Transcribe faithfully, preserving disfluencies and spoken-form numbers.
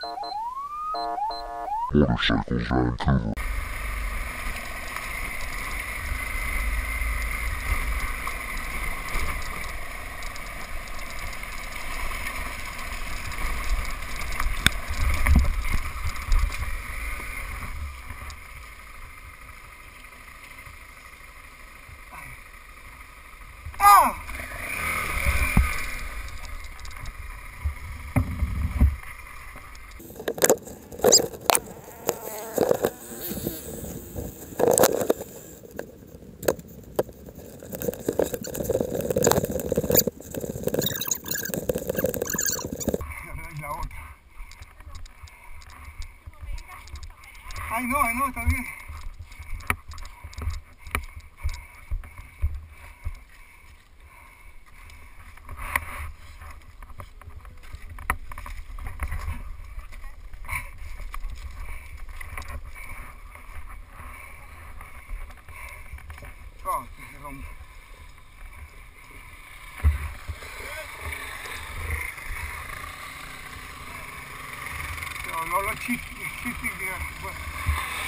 Motorcycles Vancouver. Ay, no, ay, no, está bien. Oh, se rompe. No, no lo chiste, chiste, bueno.